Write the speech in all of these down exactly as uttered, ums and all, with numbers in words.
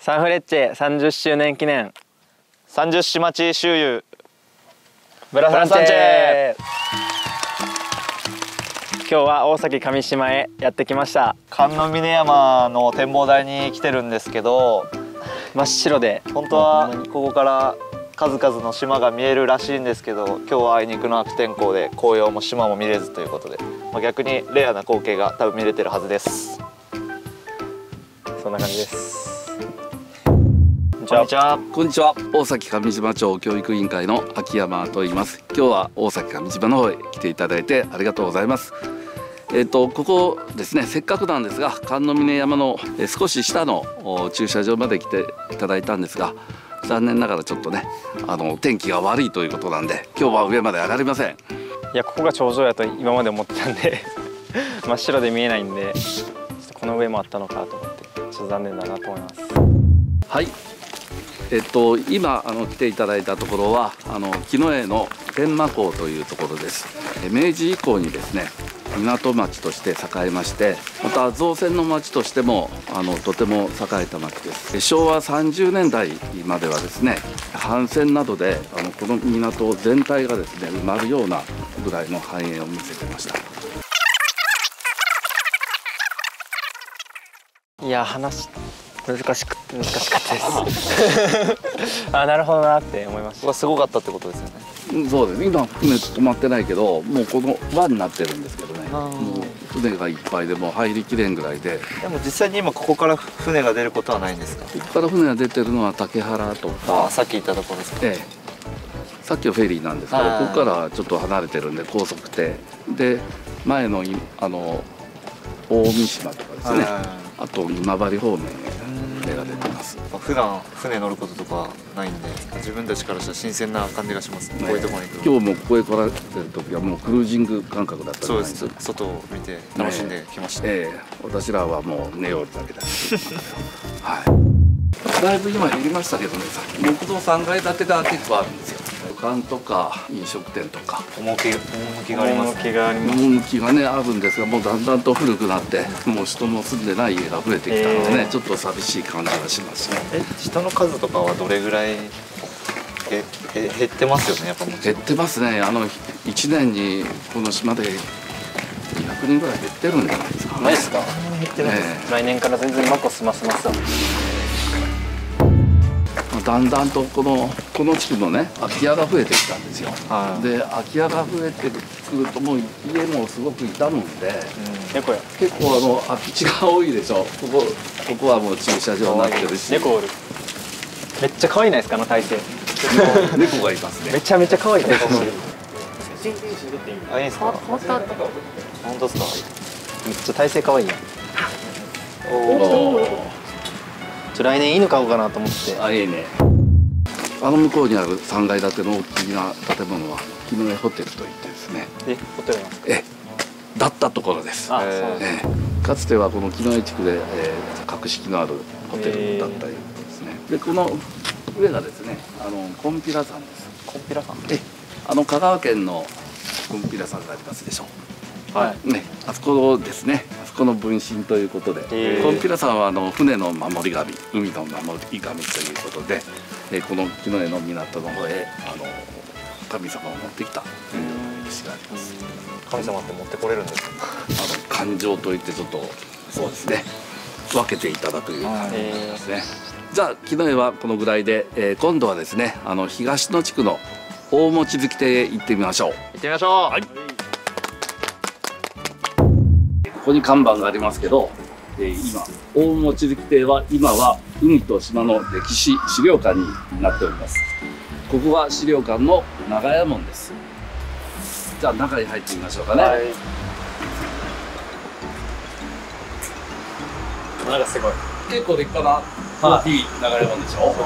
サンフレッチェさんじゅっしゅうねん記念三十市町周遊ブラサンチェ。今日は大崎上島へやってきました。 観音峰山の展望台に来てるんですけど、 真っ白で本当はここから数々の島が見えるらしいんですけど、今日はあいにくの悪天候で紅葉も島も見れずということで、まあ、逆にレアな光景が多分見れてるはずです。 そんな感じです。 こんにちは。 こんにちは。大崎上島町教育委員会の秋山と言います。今日は大崎上島の方へ来ていただいてありがとうございます。えっとここですね、せっかくなんですが観音峰山の少し下の駐車場まで来ていただいたんですが、残念ながらちょっとねあの天気が悪いということなんで今日は上まで上がりません。いや、ここが頂上やと今まで思ってたんで真っ白で見えないんで、ちょっとこの上もあったのかと思ってちょっと残念だなと思います。 はい。えっと今あの来ていただいたところはあの木の江の天満港というところです。明治以降にですね港町として栄えまして、また造船の町としてもあのとても栄えた町です。しょうわさんじゅうねんだいまではですね帆船などであのこの港全体がですね埋まるようなぐらいの繁栄を見せてました。 いや、話難しく難しかったですあ、なるほどなって思いました。 すごかったってことですよね。 そうです。今船止まってないけど、もうこの輪になってるんですけどね。もう船がいっぱいでもう入りきれんぐらいで。 でも実際に今ここから船が出ることはないんですか？ ここから船が出てるのは竹原とか。 あ、さっき言ったところですか。 ええ。さっきはフェリーなんですけど、ここからちょっと離れてるんで高速艇で、前のあの大三島とかですね。あと今治方面へ船が出てます。 普段船乗ることとかないんで、自分たちからしたら新鮮な感じがしますね。こういうところに行く。 今日もここへ来られてる時はもうクルージング感覚だったじゃないですか。 そうです。外を見て楽しんできました。 ええ、私らはもう寝ようだけだはい。だいぶ今減りましたけどね、木造さんがい建てが結構あるんですよ。旅館とか飲食店とか趣があります。 趣があります。 趣がねあるんですが、もうだんだんと古くなってもう人も住んでない家が増えてきたのでね、えー、ちょっと寂しい感じがしますね。 え、人の数とかはどれぐらいええ減ってますよね。やっぱもちろん減ってますね。あのいちねんにこの島でにひゃくにんぐらい減ってるんじゃないですか。 ないですか？ 減ってるんです、 えー、来年から全然マコスますますだんだんとこのこの地区のね空き家が増えてきたんですよ。 はい、 で空き家が増えてくるともう家もすごく傷むんで、うん、 猫や結構あの空き地が多いでしょ。ここここはもう駐車場になってるし、 猫おる。めっちゃ可愛いないですか、あの体勢猫がいますね。 めちゃめちゃ可愛い体勢してる。 あ、いいですか？本当ですか？ めっちゃ体勢可愛いやん。 おお。 ちょ来年犬飼おうかなと思って。 あ、いいね。あの向こうにあるさんがい建ての大きな建物は木の江ホテルといってですね。 え、ホテルなんですか？ え、だったところです。 あ、そうなんです。 え、かつてはこの木の江地区で、えー、格式のあるホテルだったようですね。で、この上がですね、あのコンピラ山です。 コンピラ山？ え、あの香川県のコンピラ山がありますでしょう。 はい。 ね、あそこですね。あそこの分身ということで、コンピラ山はあの船の守り神、海の守り神ということで、えこの木の江の港の方へあの神様を持ってきたという歴史があります。 神様って持ってこれるんですか？ あの感情といってちょっとそうですね。分けていただくいう感じですね。じゃあ木の江はこのぐらいで、えー、今度はですねあの東の地区の大望月亭へ行ってみましょう。 行ってみましょう。はい。 ここに看板がありますけど、えー、今大望月亭は今は海と島の歴史資料館になっております。ここは資料館の長屋門です。じゃあ中に入ってみましょうかね。はい、 なんかすごい。 結構立派な大きい長屋門でしょ。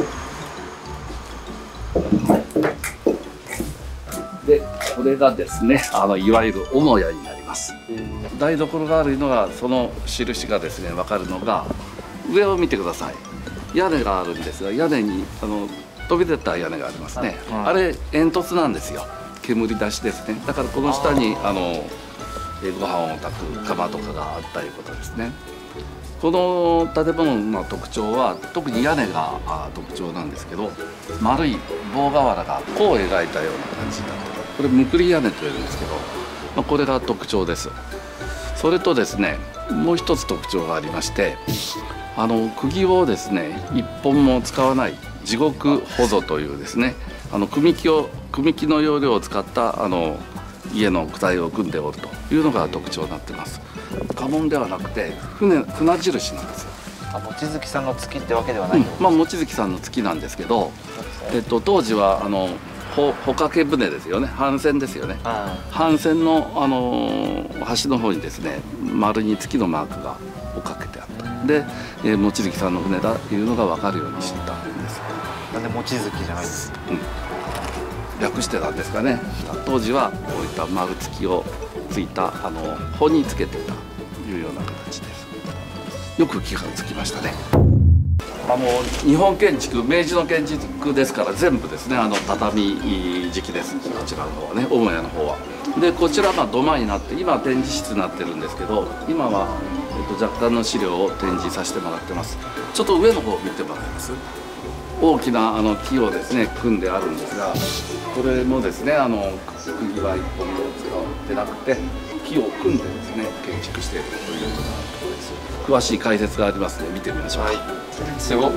すごい。で、これがですね、あのいわゆる母屋になります。台所があるのがその印がですね分かるのが上を見てください。屋根があるんですが、屋根にあの飛び出た屋根がありますね。はい、あれ煙突なんですよ。煙出しですね。だからこの下にあのご飯を炊く釜とかがあったいうことですね。 この建物の特徴は特に屋根が特徴なんですけど、丸い棒瓦が弧を描いたような感じになっている。これむくり屋根というんですけど、まあ、これが特徴です。それとですね、もう一つ特徴がありまして、あの釘をですね一本も使わない地獄ほぞというですね、あの組木を組木の要領を使ったあの家の躯体を組んでおるというのが特徴になっています。家紋ではなくて船船印なんですよ。 あ、望月さんの月ってわけではない、 うん、まあ望月さんの月なんですけど、えっと当時はあのほ帆掛け船ですよね、帆船ですよね。帆船のあの端の方にですね丸に月のマークがをかけてあった。で、えー、望月さんの船だというのが分かるようにしてたんです。 なんで望月じゃないです。 うん、略してたんですかね。当時はこういった丸月をついたあの帆につけていたというような形です。よく気がつきましたね。あの日本建築、明治の建築ですから全部ですね、あの畳敷きです。こちらの方はね、母屋の方は。でこちらが土間になって、今展示室になってるんですけど、今は、えっと、若干の資料を展示させてもらってます。ちょっと上の方を見てもらえます。大きなあの木をですね組んであるんですが、これもですね、あの釘は一本も使ってなくて木を組んでですね建築しているというようなところです。詳しい解説がありますので見てみましょう。はい、 すごっ。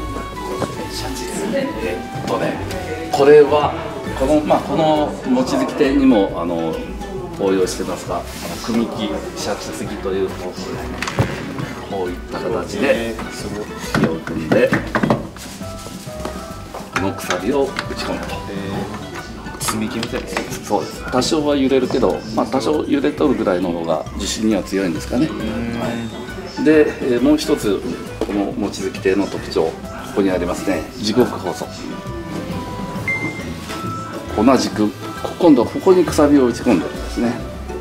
えっとね、これはこのまあこの望月亭にもあの応用してますが、あの組木シャツ継ぎという方法ですね。こういった形で木を組んで。の鎖を打ち込むと、 えー、積み木みたいですね。 そうです。多少は揺れるけど、まあ、多少揺れとるぐらいの方が地震には強いんですかね。はい、で、えー、もう一つこの望月亭の特徴、ここにありますね、地獄放送。同じく今度はここにくさびを打ち込んでるんですね。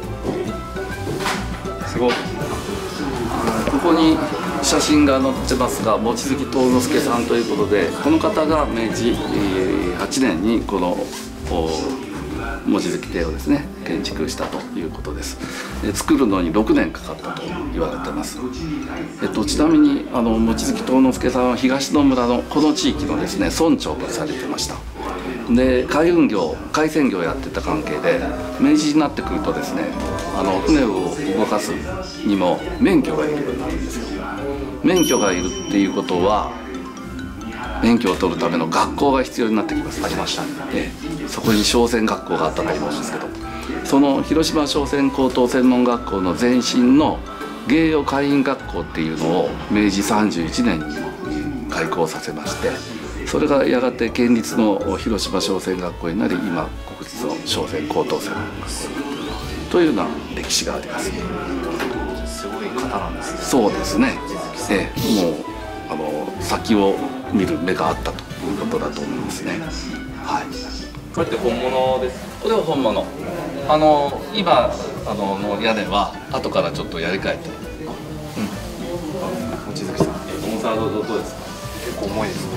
すごい。 ここに写真が載ってますが、望月藤之助さんということで、この方が明治はちねんにこの望月亭をですね建築したということです。作るのにろくねんかかったと言われてます。えっと、ちなみにあの望月藤之助さんは東野村のこの地域のですね村長をされてました。で海運業海鮮業をやってた関係で、明治になってくるとですね、あの船を動かすにも免許がいるようになるんですよ。免許がいるっていうことは免許を取るための学校が必要になってきます。ありましたね。ええ、そこに商船学校があったと思うんですけど、その広島商船高等専門学校の前身の芸予海員学校っていうのを明治さんじゅういちねんに開校させまして、それがやがて県立の広島商船学校になり、今国立の商船高等専門学校というような歴史があります。 すごい方なんですね。 そうですね。ええ、もうあの先を見る目があったということだと思いますね。はい。 これって本物です。 これは本物。あの今あのの屋根は後からちょっとやり替えて。 うん。望月さん、 重さはどうですか。 結構重いですね。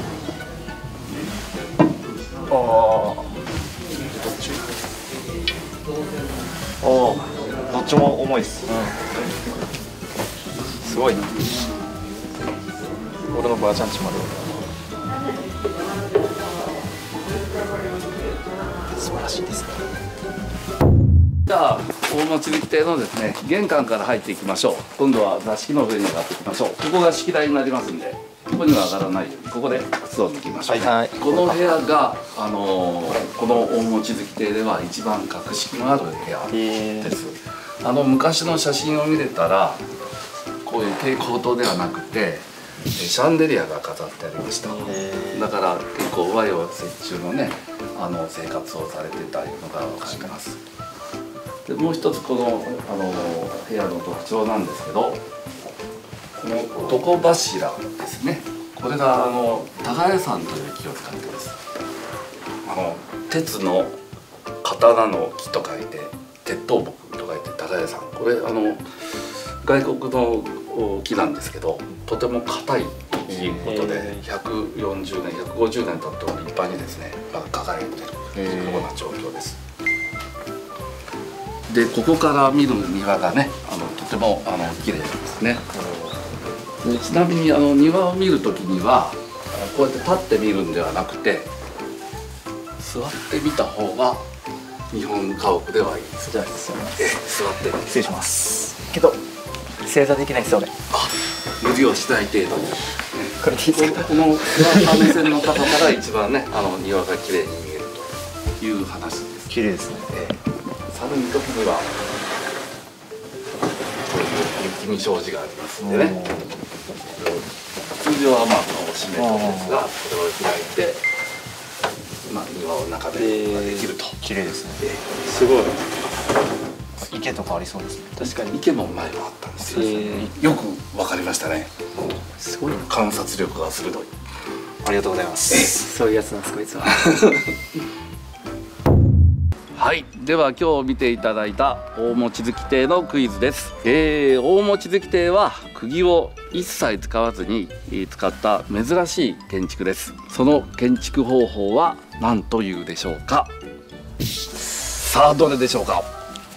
ああ。どっち？ああ、どっちも重いです。うん。 すごいな。俺のばあちゃんちまで。素晴らしいですね。 じゃあ大望月亭のですね玄関から入っていきましょう。今度は座敷の上に上がっていきましょう。ここが式台になりますんで、ここには上がらないようにここで靴を脱ぎましょう。 はい、 この部屋があのー、この大望月亭では一番格式のある部屋です。あの昔の写真を見れたら、こういう蛍光灯ではなくてシャンデリアが飾ってありました。だから結構和洋折衷のねあの生活をされてたのが分かります。でもう一つこのあの部屋の特徴なんですけど、この床柱ですね。これがあの高屋山という木を使っています。あの鉄の刀の木と書いて鉄刀木と書いて高屋山。これあの外国の木なんですけど、とても硬いということでひゃくよんじゅうねんひゃくごじゅうねん経っても立派にですね輝いているような状況です。でここから見る庭がね、あのとてもあの綺麗ですね。 でちなみにあの庭を見るときにはこうやって立って見るんではなくて座ってみた方が日本家屋ではいいです。 じゃあえ座って失礼しますけど正座できないですよ俺。 無理をしない程度に。 これでいいですか？ この座った目線の高さから一番ねあの庭が綺麗に見えるという話です。 綺麗ですね。 えー寒い時にはこういう雪見障子がありますんでね、通常はまあこの閉め戸ですがこれを開いて、まあ、庭を中でできると。 綺麗ですね。 すごい。 池とかありそうですね。 確かに池も前はあったんですよ、 えー、 よくわかりましたね。 すごいな。 観察力が鋭い。 ありがとうございます。 そういうやつなんですこいつは。 はい、では今日見ていただいた大望月亭のクイズです。えー、大望月亭は釘を一切使わずに使った珍しい建築です。その建築方法は何というでしょうか。さあどれでしょうか。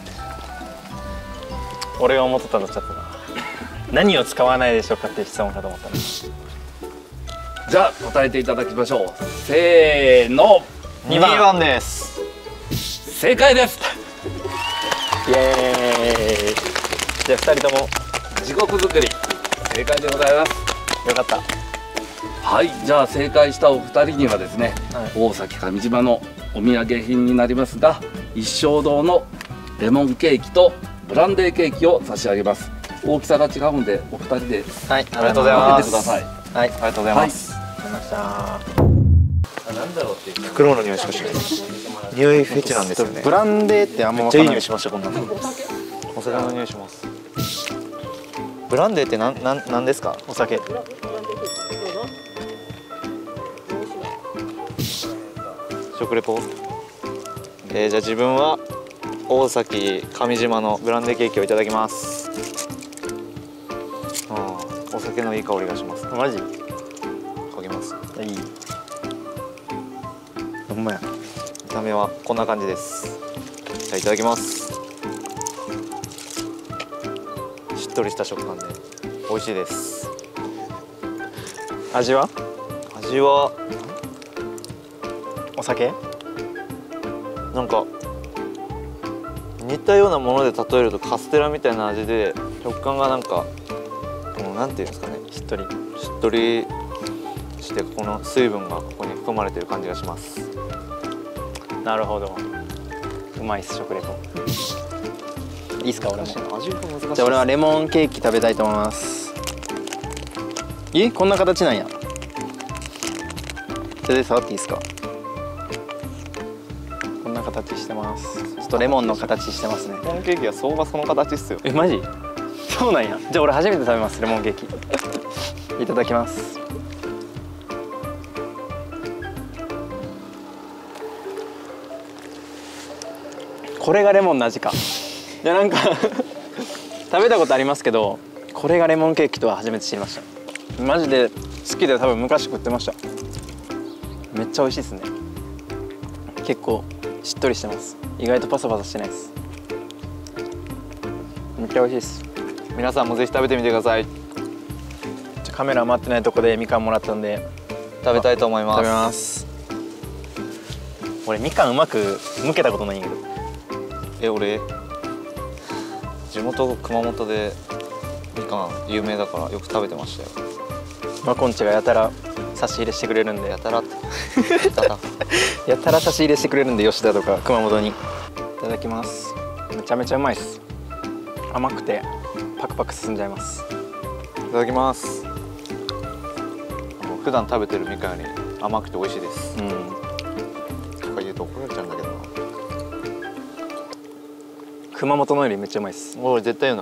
俺が思ってたのちょっとな何を使わないでしょうかっていう質問かと思ったの。 じゃあ答えていただきましょう。せーの。 にばんです。 正解です。 イエーイ。じゃあふたりとも地獄作り正解でございます。 よかった。 はい、じゃあ正解したお二人にはですね、 はい、 大崎上島のお土産品になりますが一生堂のレモンケーキとブランデーケーキを差し上げます。大きさが違うのでお二人ではい、ありがとうございます分けてください。 はい、 ありがとうございます。 わかりました。 なんだろうっていう。 袋の匂いしかしない。匂いフェチなんですよね。 ブランデーってあんまめっちゃいい分かんない。 匂いしましたこんなの。お酒の匂いします。ブランデーってなんなんなんですか。 お酒。 食レポ。えー、じゃあ自分は大崎上島のブランデーケーキをいただきます。ああ、お酒のいい香りがします。 マジ？いかけます。 い。ほんまや。 見た目はこんな感じです。じゃあいただきます。しっとりした食感で美味しいです。 味は？ 味はお酒？ なんか似たようなもので例えるとカステラみたいな味で食感がなんかこのなんていうんですかね、 しっとり。 しっとりしてこの水分がここに含まれている感じがします。 なるほど。うまいっす食レポ。いいっすか俺も。 味が難しいです。 じゃあ俺はレモンケーキ食べたいと思います。え、こんな形なんや。手で触っていいですか。こんな形してます。ちょっとレモンの形してますね。 レモンケーキは相場その形っすよ。 え、マジ？そうなんや。じゃあ俺初めて食べますレモンケーキ。いただきます。これがレモンの味か。いやなんか食べたことありますけど、これがレモンケーキとは初めて知りました。マジで好きで多分昔食ってました。めっちゃ美味しいですね。結構しっとりしてます。意外とパサパサしてないです。めっちゃ美味しいです。 皆さんもぜひ食べてみてください。 ちょカメラ回ってないとこでみかんもらったんで食べたいと思います。 食べます。俺みかんうまく剥けたことないんやけど。 え、俺地元熊本でみかん有名だからよく食べてましたよ。 マコンチがやたら差し入れしてくれるんで、 やたらってやたらやたら差し入れしてくれるんで、吉田とか熊本に。いただきます。めちゃめちゃうまいです。甘くてパクパク進んじゃいます。 いただきます。普段食べてるみかんより甘くて美味しいです。 うん。 とか言うと怒られちゃうんだけどな。 熊本のよりめっちゃうまいです。 俺絶対言うな。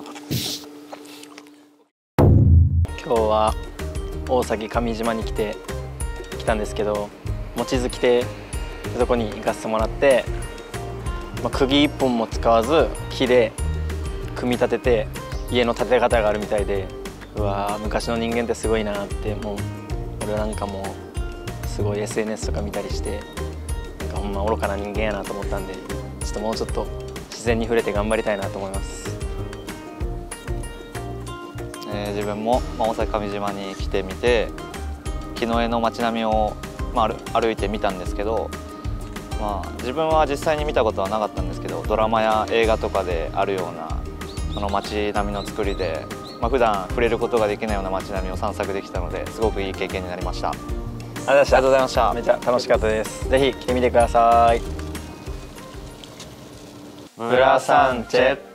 今日は大崎上島に来て来たんですけど、望月亭ってとこに行かせてもらって、まあ、釘一本も使わず木で組み立てて家の建て方があるみたいで、うわー昔の人間ってすごいなって、もう俺なんかもうすごい エスエヌエス とか見たりして、なんかほんま愚かな人間やなと思ったんで、ちょっともうちょっと自然に触れて頑張りたいなと思います。 ええー、自分も、まあ、大崎上島に来てみて木の絵の街並みを、まあ、歩歩いてみたんですけど、まあ、自分は実際に見たことはなかったんですけど、ドラマや映画とかであるようなその街並みの作りで、まあ、普段触れることができないような街並みを散策できたので、すごくいい経験になりました。ありありがとうがとうございました。 めっちゃ楽しかったです。ぜひ来てみてください。 ブラサンチェ。